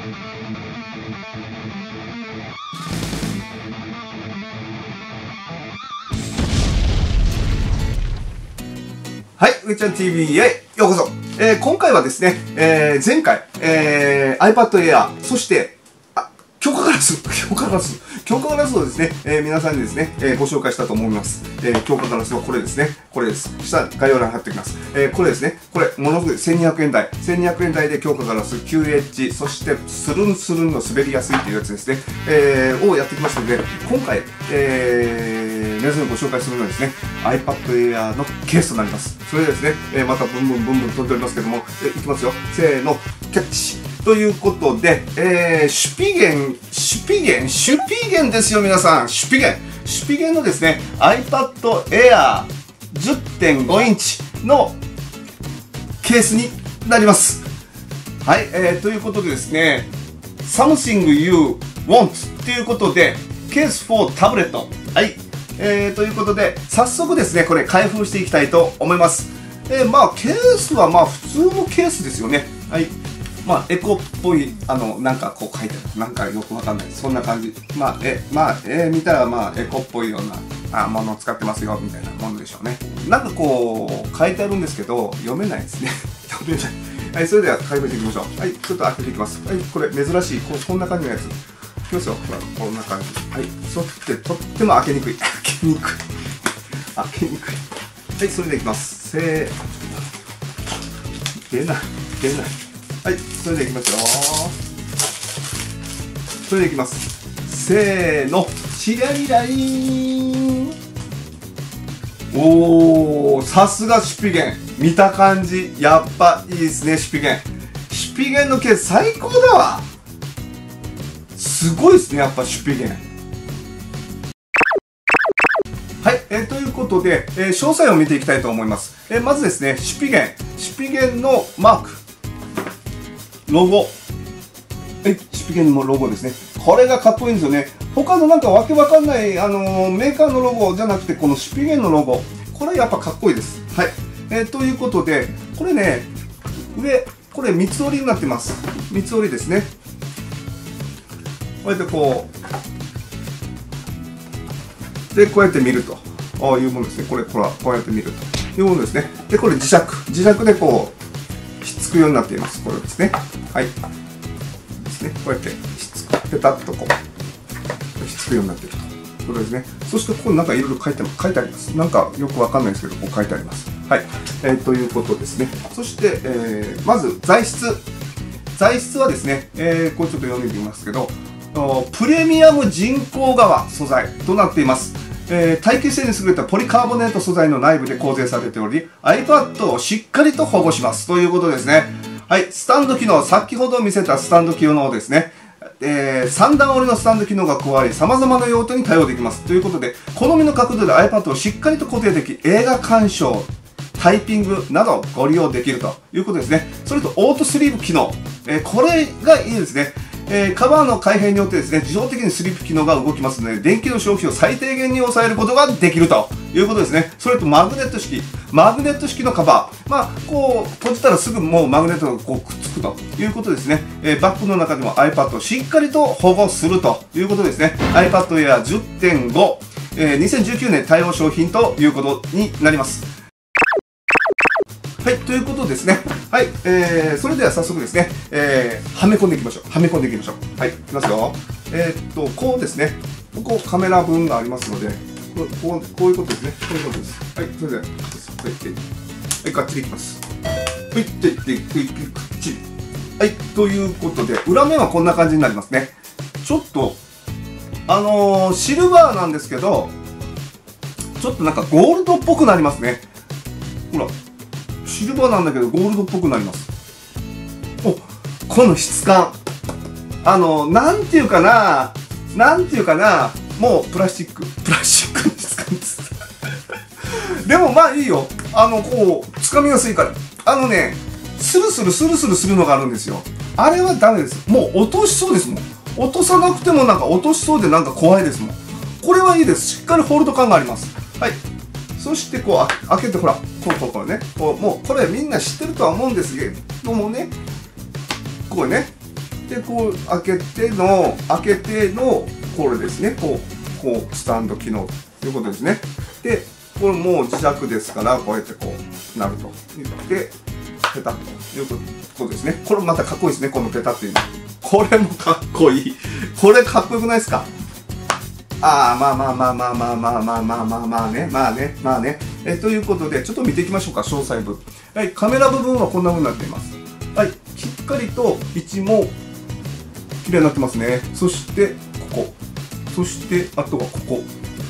はい、うーちゃん TV へようこそ。今回はですね、前回、iPad Air、そして、強化ガラスをですね、皆さんにですね、ご紹介したと思います。強化ガラスはこれですね。これです。下、概要欄に貼っておきます。これですね。これ、ものすごい1200円台。1200円台で強化ガラス、9H、そして、スルンスルンの滑りやすいというやつですね。をやってきましたので、今回、皆さんにご紹介するのはですね、iPad Air のケースとなります。それでですね、またブンブン飛んでおりますけども、いきますよ。せーの、キャッチ。ということで、シュピゲンですよ、皆さん。シュピゲンのですね、iPad Air 10.5 インチのケースになります。はい、ということでですね、Something You Want ということで、ケース for tablet。はい、ということで、早速ですね、これ開封していきたいと思います。まあ、ケースはまあ、普通のケースですよね。はい。まあ、エコっぽい、なんかこう書いてある。なんかよくわかんない。そんな感じ。まあ、見たらまあ、エコっぽいような、ものを使ってますよ、みたいなものでしょうね。なんかこう、書いてあるんですけど、読めないですね。読めない。はい、それでは開封していきましょう。はい、ちょっと開けていきます。はい、これ珍しい。こんな感じのやつ。いきますよ。ほら、こんな感じ。はい、とっても開けにくい。開けにくい。はい、それでいきます。出ない。はい、それでいきますよ。それでいきます。せーの、チラリラリーン。おー、さすがシュピゲン。見た感じ、やっぱいいですね、シュピゲン。シュピゲンのケース最高だわ。すごいですね、やっぱシュピゲン。はい、ということで、詳細を見ていきたいと思います。まずですね、シュピゲンのマーク。ロゴ。シュピゲンのロゴですね。これがかっこいいんですよね。他のなんかわけわかんない、メーカーのロゴじゃなくて、このシュピゲンのロゴ。これやっぱかっこいいです。はい。ということで、これね、これ三つ折りになってます。三つ折りですね。こうやってこう。で、こうやって見ると。いうものですね。これ、ほら、こうやって見るというものですね。で、これ磁石でこう、ひっつくようになっています。これですね。はい。ですね。こうやってひっつく。ペタッとこう、ひっつくようになっていると。これですね。そして、ここになんかいろいろ書いてあります。なんかよくわかんないですけど、こう書いてあります。はい。ということですね。そして、まず、材質。材質はですね、これちょっと読んでみますけど、プレミアム人工革素材となっています。耐久性に優れたポリカーボネート素材の内部で構成されており、iPad をしっかりと保護します。ということですね。はい、スタンド機能、先ほど見せたスタンド機能ですね。3段折りのスタンド機能が加わり、様々な用途に対応できます。ということで、好みの角度で iPad をしっかりと固定でき、映画鑑賞、タイピングなどご利用できるということですね。それと、オートスリープ機能。これがいいですね。カバーの開閉によってですね、自動的にスリップ機能が動きますので、電気の消費を最低限に抑えることができるということですね。それとマグネット式のカバー。まあ、こう、閉じたらすぐもうマグネットがこうくっつくということですね。バッグの中でも iPad をしっかりと保護するということですね。iPad Air 10.5、2019年対応商品ということになります。はい、ということですね。はい、それでは早速ですね、はめ込んでいきましょう。はい、いきますよ。こうですね。ここカメラ分がありますので、こういうことですね。こういうことです。はい、それでは、はい、がっちりいきます。はい、くっちり。はい、ということで、裏面はこんな感じになりますね。ちょっと、シルバーなんですけど、ちょっとなんかゴールドっぽくなりますね。ほら。シルバーなんだけどゴールドっぽくなります。この質感。なんていうかな、もうプラスチックの質感です。でもまあいいよ。こう、掴みやすいから。スルスルするのがあるんですよ。あれはダメです。もう落としそうですもん。落とさなくてもなんか落としそうでなんか怖いですもん。これはいいです。しっかりホールド感があります。はい。そしてこう開けてほら、これね、もうこれみんな知ってるとは思うんですけどもね、こうね、 で、こう開けてのこれですね、こうスタンド機能ということですね。で、これもう磁石ですから、こうやってこうなると言ってペタッということですね。これまたかっこいいですね、このペタッというの。これもかっこいい。これかっこよくないですか？まあね。ということで、ちょっと見ていきましょうか、詳細部。はい、カメラ部分はこんな風になっています。はい、しっかりと位置も綺麗になってますね。そして、ここ。そして、あとはここ。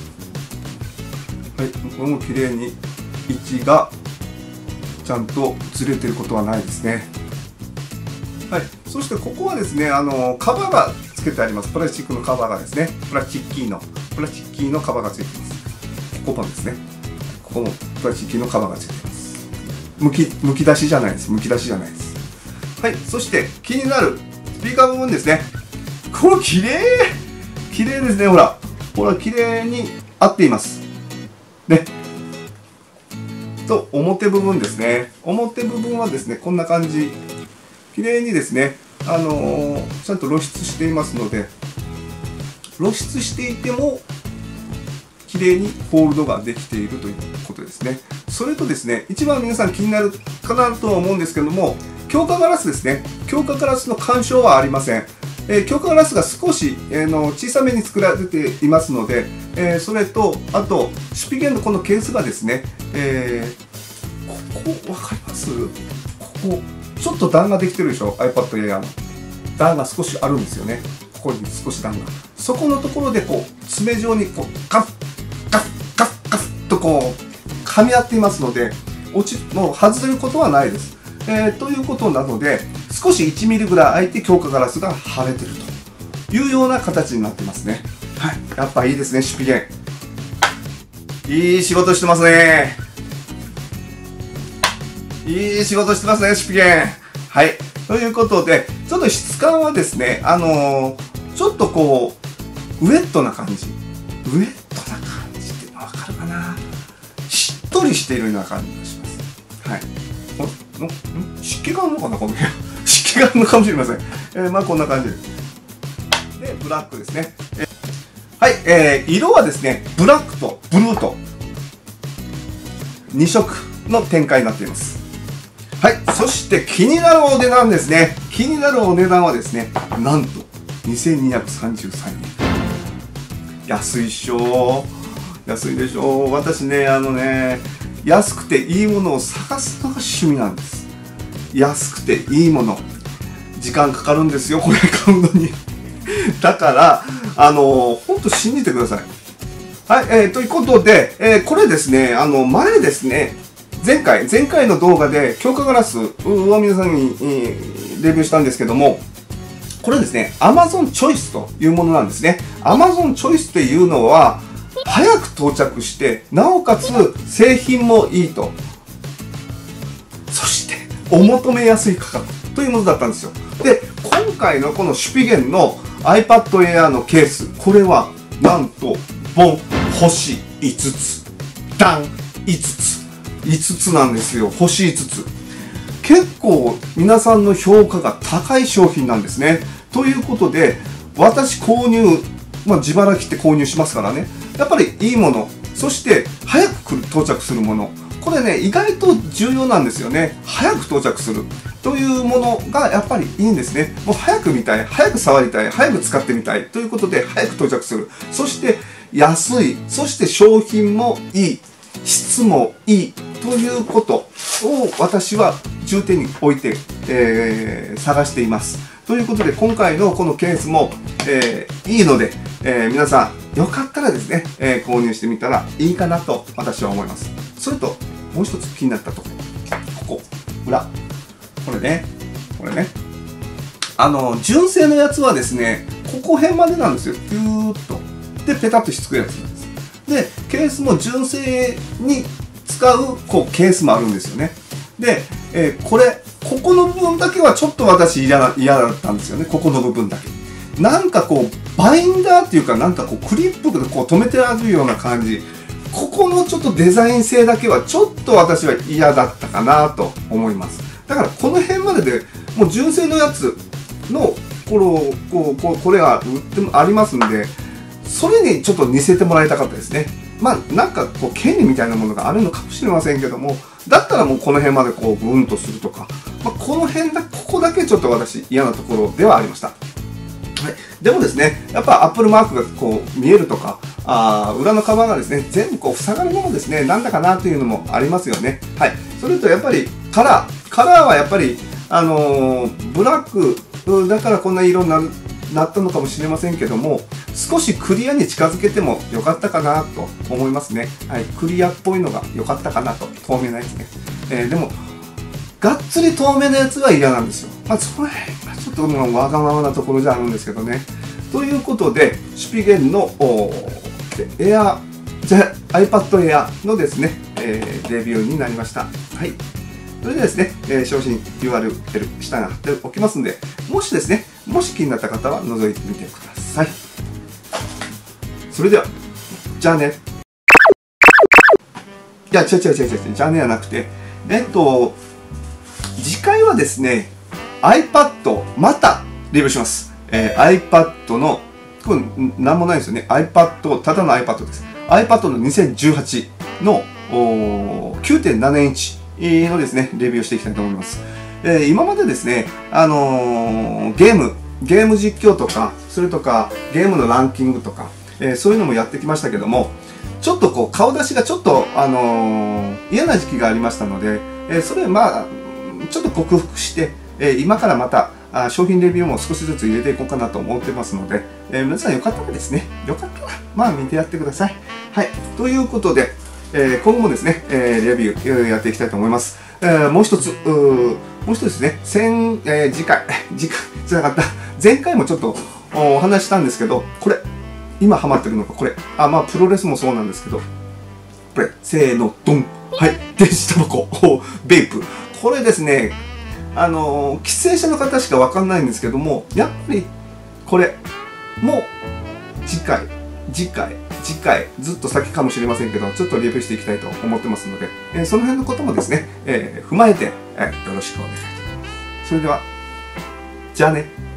はい、これも綺麗に位置がちゃんとずれてることはないですね。はい、そしてここはですね、カバーがつけてあります。プラスチックのカバーがですね、プラスチッキーのカバーがついています。ここもですね、ここもプラスチッキーのカバーがついています。むき出しじゃないです。はい、そして気になるスピーカー部分ですね。これ綺麗ですね。ほら綺麗に合っていますね。と表部分ですね。表部分はですね、こんな感じ。綺麗にですね、ちゃんと露出していますので、露出していても綺麗にホールドができているということですね。それとですね、一番皆さん気になるかなとは思うんですけども、強化ガラスですね。強化ガラスの干渉はありません。強化ガラスが少し、小さめに作られていますので、それとあとシュピゲンのこのケースがですね、ここ分かります？ここちょっと段ができてるでしょ、 iPad Air の段が少しあるんですよね。ここに少し段が、そこのところでこう爪状にこうガッとこう噛み合っていますので、もう外れることはないです。ということなので、少し1ミリぐらい空いて強化ガラスが剥れてるというような形になってますね。はい、やっぱいいですね、シュピゲン。いい仕事してますね。いい仕事してますね、シュピゲン。はい。ということで、ちょっと質感はですね、ちょっとこう、ウェットな感じ。ウェットな感じってわかるかな？しっとりしているような感じがします。はい。湿気があるのかな、この部屋。湿気があるのかもしれません。まあこんな感じです。で、ブラックですね。はい。色はですね、ブラックとブルーと2色の展開になっています。はい。そして気になるお値段ですね。気になるお値段はですね、なんと2233円。安いっしょ。安いでしょ。私ね、安くていいものを探すのが趣味なんです。安くていいもの。時間かかるんですよ、これ買うのに。だから、ほんと信じてください。はい、ということで、これですね、前ですね、前回の動画で強化ガラスを皆さんにレビューしたんですけども、これですね、Amazon チョイスというものなんですね。Amazon チョイスっていうのは、早く到着して、なおかつ製品もいいと。そして、お求めやすい価格というものだったんですよ。で、今回のこのシュピゲンの iPad Air のケース、これは、なんと、ボン、星5つ。ダン、5つ。5つなんですよ。星5つ。結構皆さんの評価が高い商品なんですね。ということで、私購入、自腹切って購入しますからね。やっぱりいいもの、そして早く到着するもの。これね、意外と重要なんですよね。早く到着するというものがやっぱりいいんですね。もう早く見たい、早く触りたい、早く使ってみたいということで早く到着する。そして安い、そして商品もいい、質もいいということを私は重点に置いて、探しています。ということで今回のこのケースも、いいので、皆さんよかったらですね、購入してみたらいいかなと私は思います。それともう一つ気になったところ、ここ裏、これね、純正のやつはですね、ここ辺までなんですよ。ピューッとでペタッとひっつくやつなんです。でケースも純正に使うケースもあるんですよね。で、ここの部分だけはちょっと私嫌だったんですよね。ここの部分だけ。なんかバインダーっていうか、なんかクリップで留めてあるような感じ。ここのちょっとデザイン性だけはちょっと私は嫌だったかなと思います。だからこの辺まででもう純正のやつのこれが売ってもありますんで、それにちょっと似せてもらいたかったですね。まあ、なんか権利みたいなものがあるのかもしれませんけども、だったらもうこの辺までブーンとするとか、まあ、ここだけちょっと私嫌なところではありました。はい。でもですね、やっぱアップルマークが見えるとか、裏のカバーがですね、全部塞がるものですね、なんだかなというのもありますよね。はい。それとやっぱりカラーはやっぱり、ブラックだからこんな色になったのかもしれませんけども、少しクリアに近づけても良かったかなと思いますね。はい。クリアっぽいのが良かったかなと。透明なやつね。でも、がっつり透明なやつは嫌なんですよ。まあ、その辺がちょっともうわがままなところじゃあるんですけどね。ということで、シュピゲンのiPad Air のですね、レビューになりました。はい。それでですね、商品 URL 下に貼っておきますんで、もしですね、もし気になった方は覗いてみてください。それでは、じゃあね。いや、違う、じゃあねはなくて、次回はですね、iPad、またレビューします。iPad の、これなんもないですよね。iPad、ただの iPad です。iPad の2018の 9.7 インチのですね、レビューをしていきたいと思います。今までですね、ゲーム実況とか、それとかゲームのランキングとか、そういうのもやってきましたけども、ちょっと顔出しがちょっと、嫌な時期がありましたので、それまあ、ちょっと克服して、今からまた商品レビューも少しずつ入れていこうかなと思ってますので、皆さんよかったらですね、まあ見てやってください。はい。ということで、今後もですね、レビューやっていきたいと思います。もう一つですね、次回じゃなかった。前回もちょっとお話したんですけど、これ、今ハマってるのがこれ。まあ、プロレスもそうなんですけど、これ、せーの、ドン。はい。電子タバコ、ベイプ。これですね、喫煙者の方しかわかんないんですけども、やっぱり、これ、もう、次回、ずっと先かもしれませんけど、ちょっとレビューしていきたいと思ってますので、その辺のこともですね、踏まえて、よろしくお願いします。それでは、じゃあね。